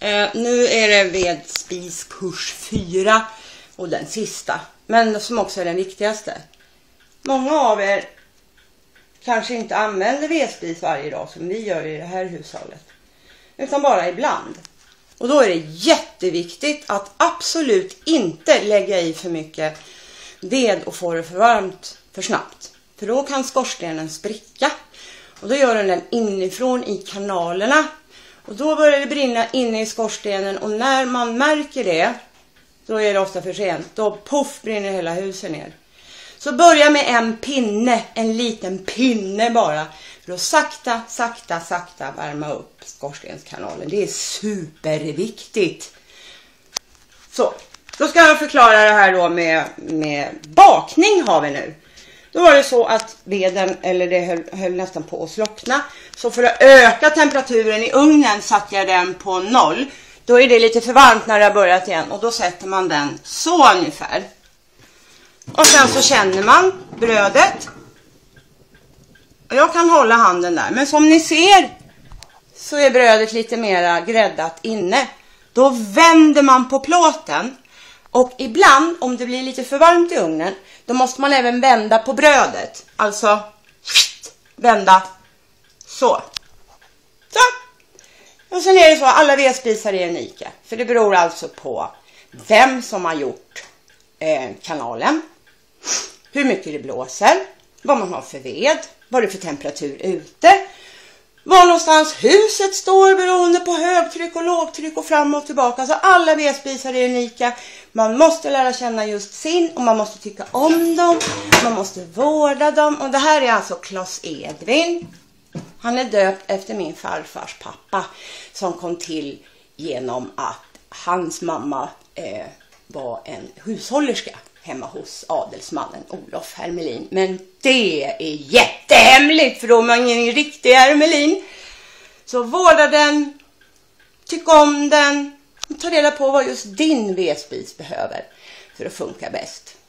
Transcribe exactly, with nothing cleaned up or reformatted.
Eh, nu är det vedspiskurs fyra och den sista. Men som också är den viktigaste. Många av er kanske inte använder vedspis varje dag som vi gör i det här hushållet. Utan bara ibland. Och då är det jätteviktigt att absolut inte lägga i för mycket ved och få det för varmt för snabbt. För då kan skorstenen spricka. Och då gör den den inifrån i kanalerna. Och då börjar det brinna inne i skorstenen. Och när man märker det, då är det ofta för sent. Då puff brinner hela huset ner. Så börja med en pinne, en liten pinne bara. För att sakta, sakta, sakta värma upp skorstenskanalen. Det är superviktigt. Så, då ska jag förklara det här då med, med bakning har vi nu. Då var det så att veden, eller det höll, höll nästan på att slockna. Så för att öka temperaturen i ugnen satte jag den på noll. Då är det lite för varmt när det har börjat igen. Och då sätter man den så ungefär. Och sen så känner man brödet. Och jag kan hålla handen där. Men som ni ser så är brödet lite mera gräddat inne. Då vänder man på plåten. Och ibland om det blir lite för varmt i ugnen, då måste man även vända på brödet. Alltså vända så. Så. Och sen är det så att alla vedspisar är unika. För det beror alltså på vem som har gjort eh, kanalen. Hur mycket det blåser. Vad man har för ved. Vad det är för temperatur ute. Var någonstans huset står beroende på högtryck och lågtryck och fram och tillbaka. Alltså alla vedspisar är unika. Man måste lära känna just sin och man måste tycka om dem. Man måste vårda dem. Och det här är alltså Claes Edvin. Han är döpt efter min farfars pappa som kom till genom att hans mamma eh, var en hushållerska hemma hos adelsmannen Olof Hermelin. Men det är jättehemligt för då är man ingen riktig Hermelin. Så vårda den, tyck om den, ta reda på vad just din vedspis behöver för att funka bäst.